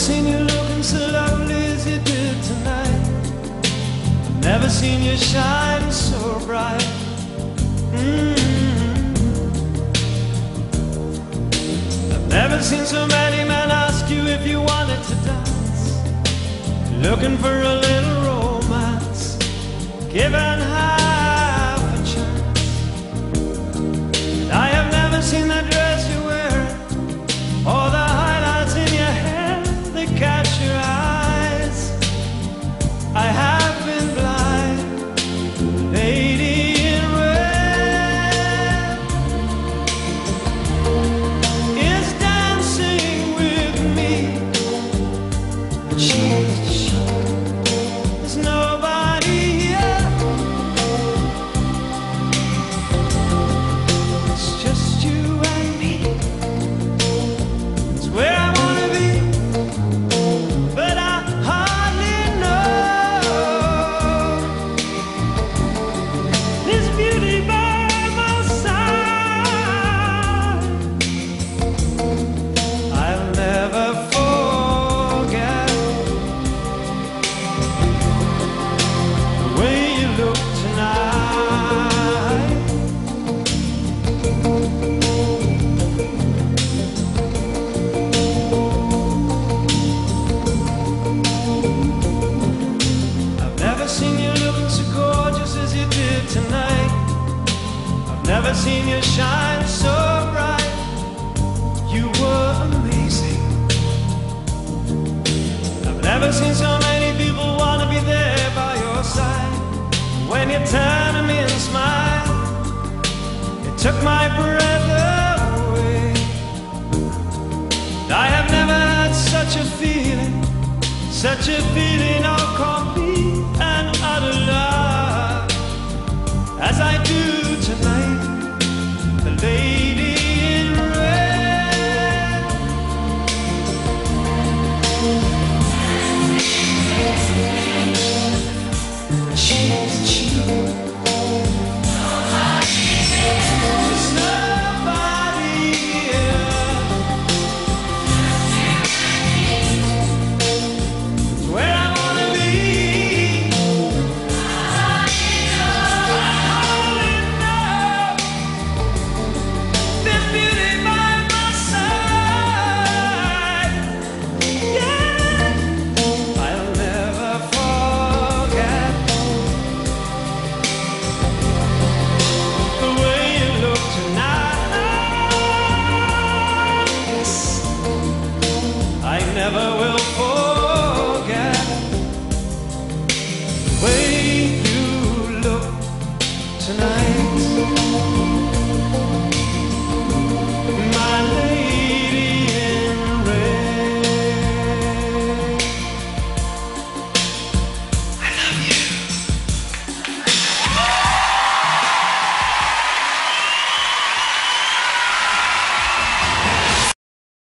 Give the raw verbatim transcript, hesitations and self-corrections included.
seen you looking so lovely as you did tonight. I've never seen you shine so bright. Mm-hmm. I've never seen so many men ask you if you wanted to dance, looking for a little romance, given half a chance. I have never seen that dress you wear, or the highlights in your hair that catch your eyes. I have been blind, lady in red is dancing with me. She's there's nobody here. It's just you and me. It's where I wanna be, but I hardly know this beauty by my side. I'll never forget the way you look tonight. I've never seen you looking so gorgeous as you did tonight. I've never seen you shine so bright. You were amazing. I've never seen so many people wanna be there by your side. When you turn to me and smile, it took my breath away. I have never had such a feeling, such a feeling of complete and utter love as I do tonight.